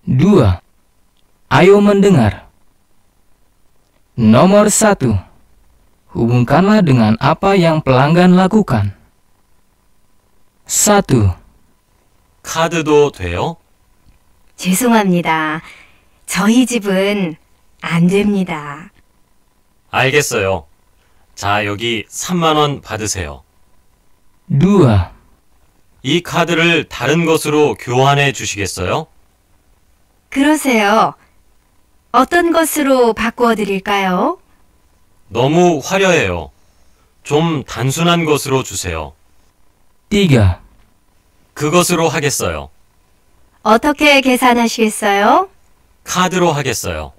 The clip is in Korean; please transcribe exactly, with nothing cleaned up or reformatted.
Dua. Ayo mendengar. Nomor satu. Hubungkanlah dengan apa yang pelanggan lakukan. Satu. 카드도 돼요? 죄송합니다. 저희 집은 안 됩니다. 알겠어요. 자, 여기 삼만 원 받으세요. Dua. 이 카드를 다른 것으로 교환해 주시겠어요? 그러세요. 어떤 것으로 바꾸어 드릴까요? 너무 화려해요. 좀 단순한 것으로 주세요. Tiga. 그것으로 하겠어요. 어떻게 계산하시겠어요? 카드로 하겠어요.